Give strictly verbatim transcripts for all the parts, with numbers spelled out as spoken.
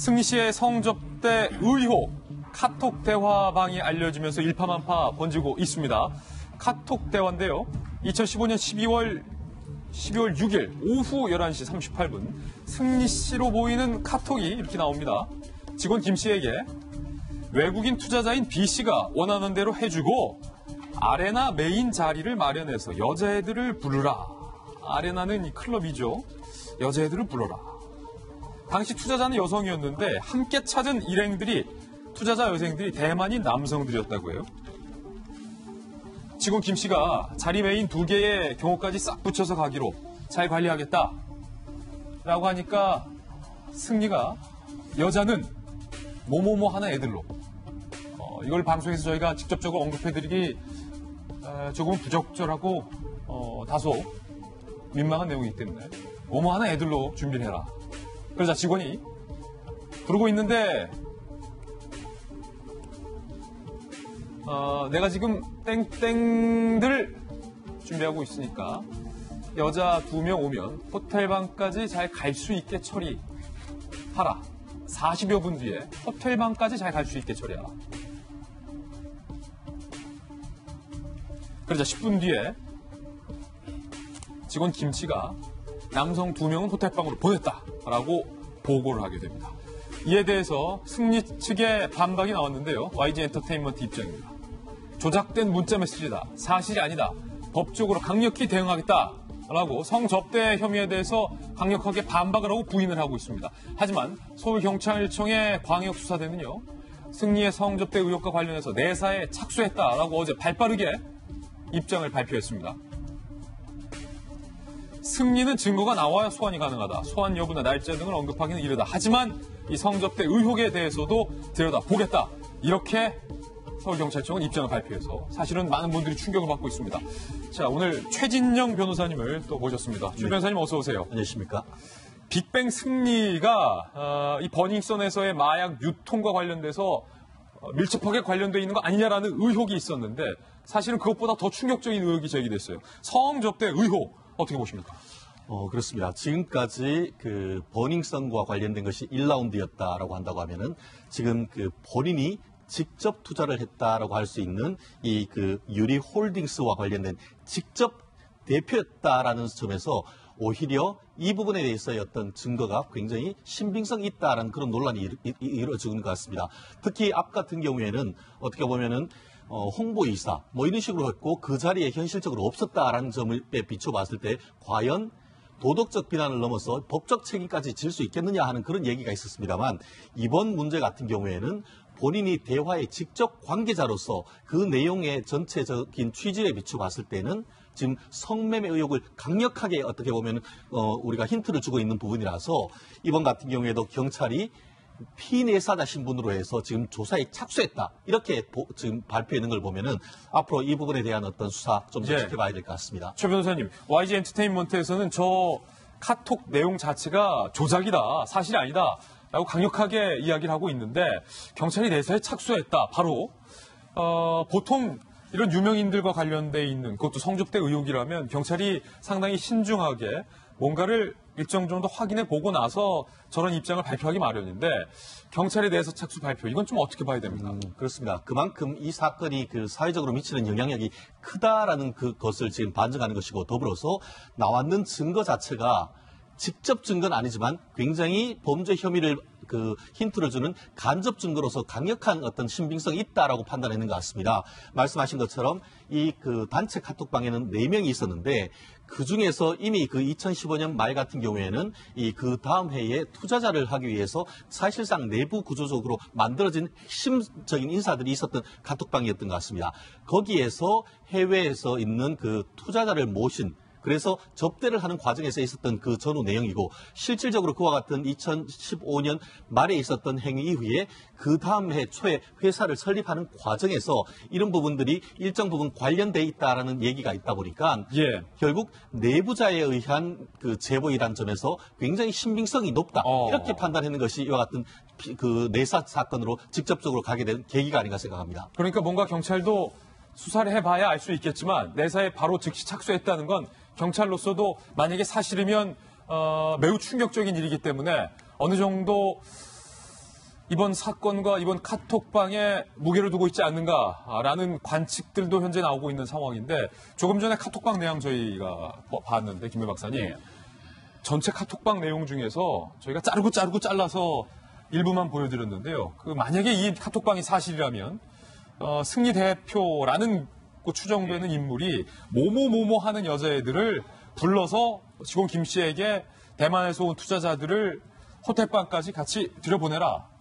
승리 씨의 성접대 의혹, 카톡 대화방이 알려지면서 일파만파 번지고 있습니다. 카톡 대화인데요. 이천십오년 십이월 십이월 육일 오후 열한 시 삼십팔 분 승리 씨로 보이는 카톡이 이렇게 나옵니다. 직원 김 씨에게 외국인 투자자인 B 씨가 원하는 대로 해주고 아레나 메인 자리를 마련해서 여자애들을 부르라. 아레나는 이 클럽이죠. 여자애들을 불러라. 당시 투자자는 여성이었는데 함께 찾은 일행들이 투자자 여생들이 대만인 남성들이었다고 해요. 직원 김 씨가 자리 메인 두 개의 경호까지 싹 붙여서 가기로 잘 관리하겠다 라고 하니까 승리가 여자는 뭐뭐뭐 하는 애들로 어, 이걸 방송에서 저희가 직접적으로 언급해드리기 어, 조금은 부적절하고 어, 다소 민망한 내용이기 때문에 뭐뭐 하는 애들로 준비를 해라. 그러자 직원이 부르고 있는데 어, 내가 지금 땡땡들 준비하고 있으니까 여자 두 명 오면 호텔방까지 잘 갈 수 있게 처리하라. 사십여 분 뒤에 호텔방까지 잘 갈 수 있게 처리하라. 그러자 십 분 뒤에 직원 김 씨가 남성 두 명은 호텔방으로 보냈다라고 보고를 하게 됩니다. 이에 대해서 승리 측의 반박이 나왔는데요. 와이지 엔터테인먼트 입장입니다. 조작된 문자 메시지다. 사실이 아니다. 법적으로 강력히 대응하겠다라고 성접대 혐의에 대해서 강력하게 반박을 하고 부인을 하고 있습니다. 하지만 서울경찰청의 광역수사대는요. 승리의 성접대 의혹과 관련해서 내사에 착수했다라고 어제 발빠르게 입장을 발표했습니다. 승리는 증거가 나와야 소환이 가능하다. 소환 여부나 날짜 등을 언급하기는 이르다. 하지만 이 성접대 의혹에 대해서도 들여다보겠다. 이렇게 서울경찰청은 입장을 발표해서 사실은 많은 분들이 충격을 받고 있습니다. 자, 오늘 최진영 변호사님을 또 모셨습니다. 최 변호사님 어서 오세요. 안녕하십니까. 빅뱅 승리가 어, 이 버닝썬에서의 마약 유통과 관련돼서 어, 밀접하게 관련되어 있는 거 아니냐라는 의혹이 있었는데 사실은 그것보다 더 충격적인 의혹이 제기됐어요. 성접대 의혹 어떻게 보십니까? 어, 그렇습니다. 지금까지 그 버닝썬과 관련된 것이 일 라운드였다라고 한다고 하면은 지금 그 본인이 직접 투자를 했다라고 할 수 있는 이 그 유리 홀딩스와 관련된 직접 대표였다라는 점에서 오히려 이 부분에 대해서의 어떤 증거가 굉장히 신빙성이 있다라는 그런 논란이 이루, 이루어지는 것 같습니다. 특히 앞 같은 경우에는 어떻게 보면은 어, 홍보이사 뭐 이런 식으로 했고 그 자리에 현실적으로 없었다라는 점을 비춰봤을 때 과연 도덕적 비난을 넘어서 법적 책임까지 질 수 있겠느냐 하는 그런 얘기가 있었습니다만 이번 문제 같은 경우에는 본인이 대화의 직접 관계자로서 그 내용의 전체적인 취지에 비춰봤을 때는 지금 성매매 의혹을 강력하게 어떻게 보면 어, 우리가 힌트를 주고 있는 부분이라서 이번 같은 경우에도 경찰이 피내사자 신분으로 해서 지금 조사에 착수했다. 이렇게 보, 지금 발표하는 걸 보면은 앞으로 이 부분에 대한 어떤 수사 좀 더 예. 지켜봐야 될 것 같습니다. 최 변호사님, 와이지 엔터테인먼트에서는 저 카톡 내용 자체가 조작이다. 사실이 아니다. 라고 강력하게 이야기를 하고 있는데 경찰이 내사에 착수했다. 바로 어, 보통 이런 유명인들과 관련돼 있는 그것도 성접대 의혹이라면 경찰이 상당히 신중하게 뭔가를 일정 정도 확인해 보고 나서 저런 입장을 발표하기 마련인데 경찰에 대해서 착수 발표 이건 좀 어떻게 봐야 됩니까? 음, 그렇습니다. 그만큼 이 사건이 그 사회적으로 미치는 영향력이 크다라는 그 것을 지금 반증하는 것이고 더불어서 나왔는 증거 자체가 직접 증거는 아니지만 굉장히 범죄 혐의를 그 힌트를 주는 간접 증거로서 강력한 어떤 신빙성이 있다라고 판단하는 것 같습니다. 말씀하신 것처럼 이 그 단체 카톡방에는 네 명이 있었는데 그 중에서 이미 그 이천십오 년 말 같은 경우에는 이 그 다음 해에 투자자를 하기 위해서 사실상 내부 구조적으로 만들어진 핵심적인 인사들이 있었던 카톡방이었던 것 같습니다. 거기에서 해외에서 있는 그 투자자를 모신 그래서 접대를 하는 과정에서 있었던 그 전후 내용이고 실질적으로 그와 같은 이천십오 년 말에 있었던 행위 이후에 그 다음 해 초에 회사를 설립하는 과정에서 이런 부분들이 일정 부분 관련돼 있다라는 얘기가 있다 보니까 예. 결국 내부자에 의한 그 제보이란 점에서 굉장히 신빙성이 높다 어. 이렇게 판단하는 것이 이와 같은 그 내사 사건으로 직접적으로 가게 된 계기가 아닌가 생각합니다. 그러니까 뭔가 경찰도 수사를 해봐야 알 수 있겠지만 내사에 바로 즉시 착수했다는 건 경찰로서도 만약에 사실이면 어, 매우 충격적인 일이기 때문에 어느 정도 이번 사건과 이번 카톡방에 무게를 두고 있지 않는가라는 관측들도 현재 나오고 있는 상황인데 조금 전에 카톡방 내용 저희가 봤는데 김일 박사님 네. 전체 카톡방 내용 중에서 저희가 자르고 자르고 잘라서 일부만 보여드렸는데요. 그 만약에 이 카톡방이 사실이라면 어, 승리 대표라는 그 추정되는 인물이 모모모모 하는 여자애들을 불러서 직원 김 씨에게 대만에서 온 투자자들을 호텔방까지 같이 들여보내라.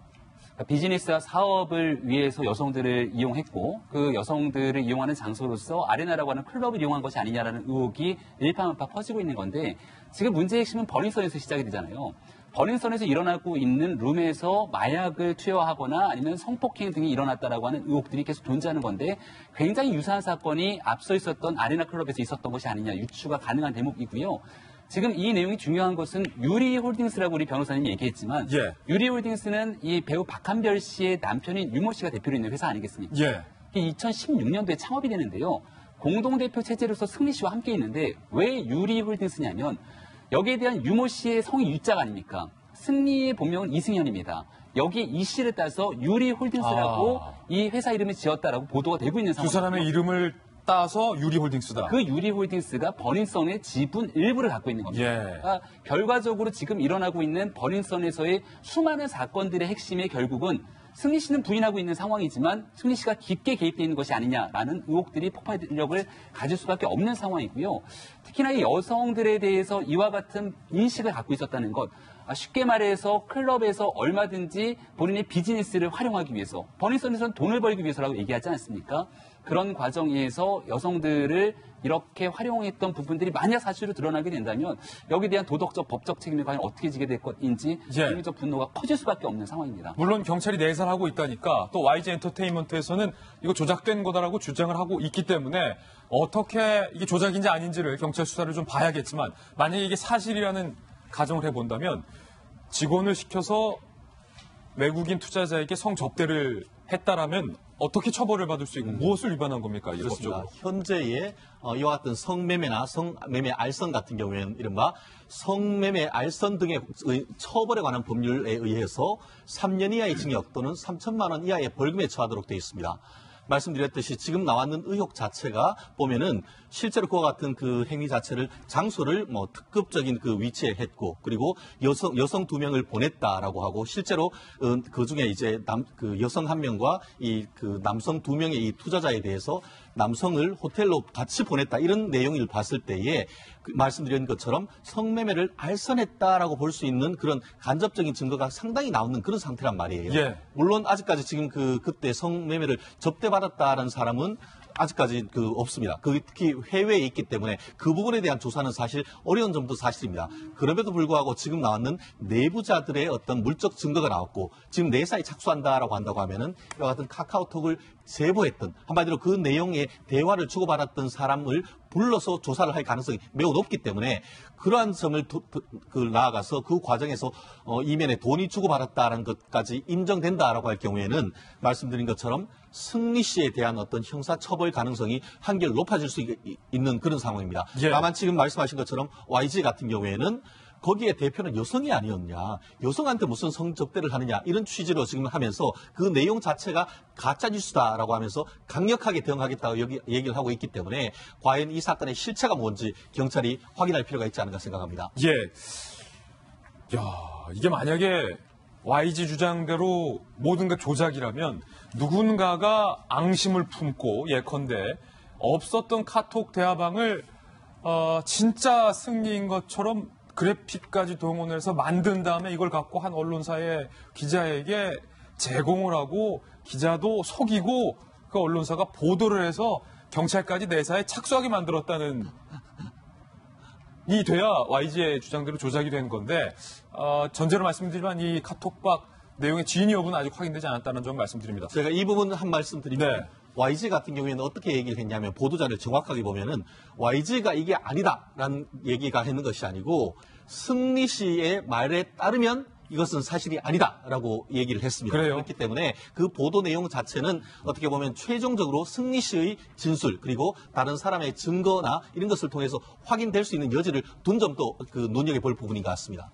비즈니스와 사업을 위해서 여성들을 이용했고 그 여성들을 이용하는 장소로서 아레나라고 하는 클럽을 이용한 것이 아니냐라는 의혹이 일파만파 퍼지고 있는 건데 지금 문제의 핵심은 버닝썬에서 시작이 되잖아요. 버닝썬에서 일어나고 있는 룸에서 마약을 투여하거나 아니면 성폭행 등이 일어났다라고 하는 의혹들이 계속 존재하는 건데 굉장히 유사한 사건이 앞서 있었던 아레나 클럽에서 있었던 것이 아니냐 유추가 가능한 대목이고요. 지금 이 내용이 중요한 것은 유리홀딩스라고 우리 변호사님이 얘기했지만 예. 유리홀딩스는 이 배우 박한별 씨의 남편인 유모 씨가 대표로 있는 회사 아니겠습니까? 예. 이게 이천십육 년도에 창업이 되는데요. 공동대표 체제로서 승리 씨와 함께 있는데 왜 유리홀딩스냐면 여기에 대한 유모 씨의 성이 유자가 아닙니까? 승리의 본명은 이승현입니다. 여기 이 씨를 따서 유리홀딩스라고 아. 이 회사 이름을 지었다라고 보도가 되고 있는 두 상황입니다. 사람의 이름을 따서 유리홀딩스다. 그 유리홀딩스가 버닝썬의 지분 일부를 갖고 있는 겁니다. 예. 그러니까 결과적으로 지금 일어나고 있는 버닝썬에서의 수많은 사건들의 핵심이 결국은 승리 씨는 부인하고 있는 상황이지만 승리 씨가 깊게 개입되어 있는 것이 아니냐라는 의혹들이 폭발력을 가질 수밖에 없는 상황이고요. 특히나 이 여성들에 대해서 이와 같은 인식을 갖고 있었다는 것. 쉽게 말해서 클럽에서 얼마든지 본인의 비즈니스를 활용하기 위해서 버닝썬에서는 돈을 벌기 위해서라고 얘기하지 않습니까? 그런 과정에서 여성들을 이렇게 활용했던 부분들이 만약 사실로 드러나게 된다면 여기에 대한 도덕적, 법적 책임이 과연 어떻게 지게 될 것인지 예. 국민적 분노가 커질 수밖에 없는 상황입니다. 물론 경찰이 내사를 하고 있다니까 또 와이지 엔터테인먼트에서는 이거 조작된 거다라고 주장을 하고 있기 때문에 어떻게 이게 조작인지 아닌지를 경찰 수사를 좀 봐야겠지만 만약에 이게 사실이라는 가정을 해본다면 직원을 시켜서 외국인 투자자에게 성접대를 했다라면 어떻게 처벌을 받을 수 있고 무엇을 위반한 겁니까? 이 그렇습니다. 법적으로. 현재의 어, 이와 같은 성매매나 성매매 알선 같은 경우에는 이른바 성매매 알선 등의 의- 처벌에 관한 법률에 의해서 삼 년 이하의 징역 또는 삼천만 원 이하의 벌금에 처하도록 되어 있습니다. 말씀드렸듯이 지금 나왔는 의혹 자체가 보면은 실제로 그와 같은 그 행위 자체를 장소를 뭐 특급적인 그 위치에 했고 그리고 여성 여성 두 명을 보냈다라고 하고 실제로 어, 그 중에 이제 남 그 여성 한 명과 이 그 남성 두 명의 이 투자자에 대해서 남성을 호텔로 같이 보냈다 이런 내용을 봤을 때에 그 말씀드린 것처럼 성매매를 알선했다라고 볼 수 있는 그런 간접적인 증거가 상당히 나오는 그런 상태란 말이에요. 예. 물론 아직까지 지금 그 그때 성매매를 접대받았다라는 사람은 아직까지 그 없습니다. 그 특히 해외에 있기 때문에 그 부분에 대한 조사는 사실 어려운 점도 사실입니다. 그럼에도 불구하고 지금 나왔는 내부자들의 어떤 물적 증거가 나왔고 지금 내사에 착수한다라고 한다고 하면은 이와 같은 카카오톡을 제보했던 한마디로 그 내용의 대화를 주고받았던 사람을 불러서 조사를 할 가능성이 매우 높기 때문에 그러한 점을 도, 그 나아가서 그 과정에서 어, 이면에 돈이 주고받았다는 것까지 인정된다라고 할 경우에는 말씀드린 것처럼 승리 씨에 대한 어떤 형사 처벌 가능성이 한결 높아질 수 있, 있는 그런 상황입니다. 예. 다만 지금 말씀하신 것처럼 와이지 같은 경우에는 거기에 대표는 여성이 아니었냐, 여성한테 무슨 성접대를 하느냐 이런 취지로 지금 하면서 그 내용 자체가 가짜 뉴스다라고 하면서 강력하게 대응하겠다고 여기 얘기를 하고 있기 때문에 과연 이 사건의 실체가 뭔지 경찰이 확인할 필요가 있지 않은가 생각합니다. 예. 야, 이게 만약에 와이지 주장대로 모든 게 조작이라면 누군가가 앙심을 품고 예컨대 없었던 카톡 대화방을 어, 진짜 승리인 것처럼 그래픽까지 동원해서 만든 다음에 이걸 갖고 한 언론사의 기자에게 제공을 하고 기자도 속이고 그 언론사가 보도를 해서 경찰까지 내사에 착수하게 만들었다는 이 돼야 와이지의 주장대로 조작이 된 건데 어, 전제로 말씀드리지만 이 카톡방 내용의 진위 여부는 아직 확인되지 않았다는 점 말씀드립니다. 제가 이 부분 한 말씀 드리면 네. 와이지 같은 경우에는 어떻게 얘기를 했냐면 보도자를 정확하게 보면은 와이지가 이게 아니다라는 얘기가 했는 것이 아니고 승리 씨의 말에 따르면 이것은 사실이 아니다라고 얘기를 했습니다. 그래요? 그렇기 때문에 그 보도 내용 자체는 어떻게 보면 최종적으로 승리 씨의 진술 그리고 다른 사람의 증거나 이런 것을 통해서 확인될 수 있는 여지를 둔 점도 그 눈여겨볼 부분인 것 같습니다.